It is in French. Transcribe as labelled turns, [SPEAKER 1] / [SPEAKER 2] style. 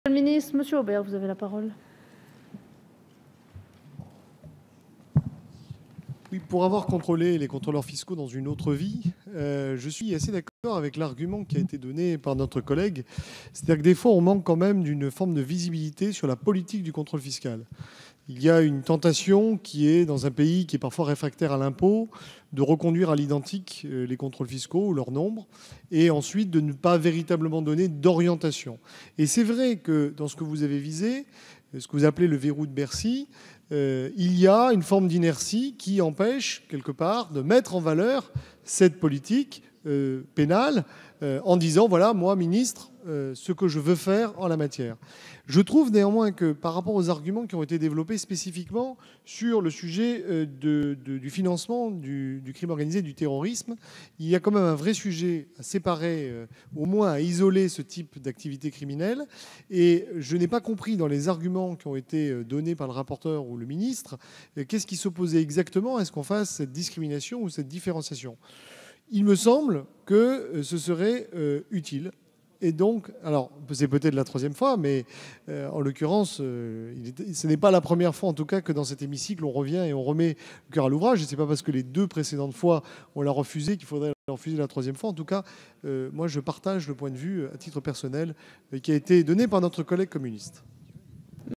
[SPEAKER 1] Monsieur le ministre, Monsieur Aubert, vous avez la parole.
[SPEAKER 2] Oui, pour avoir contrôlé les contrôleurs fiscaux dans une autre vie, je suis assez d'accord avec l'argument qui a été donné par notre collègue. C'est-à-dire que des fois, on manque quand même d'une forme de visibilité sur la politique du contrôle fiscal. Il y a une tentation qui est, dans un pays qui est parfois réfractaire à l'impôt, de reconduire à l'identique les contrôles fiscaux ou leur nombre, et ensuite de ne pas véritablement donner d'orientation. Et c'est vrai que dans ce que vous avez visé, ce que vous appelez le verrou de Bercy, il y a une forme d'inertie qui empêche, quelque part, de mettre en valeur cette politique pénale en disant, voilà, moi, ministre, ce que je veux faire en la matière. Je trouve néanmoins que par rapport aux arguments qui ont été développés spécifiquement sur le sujet du financement du crime organisé, du terrorisme, il y a quand même un vrai sujet à séparer, au moins à isoler ce type d'activité criminelle. Et je n'ai pas compris dans les arguments qui ont été donnés par le rapporteur ou le ministre, qu'est-ce qui s'opposait exactement à ce qu'on fasse cette discrimination ou cette différenciation. Il me semble que ce serait utile. Et donc, alors, c'est peut-être la troisième fois, mais en l'occurrence, ce n'est pas la première fois, en tout cas, que dans cet hémicycle, on revient et on remet le cœur à l'ouvrage. Et ce n'est pas parce que les deux précédentes fois, on l'a refusé qu'il faudrait la refuser la troisième fois. En tout cas, moi, je partage le point de vue, à titre personnel, qui a été donné par notre collègue communiste.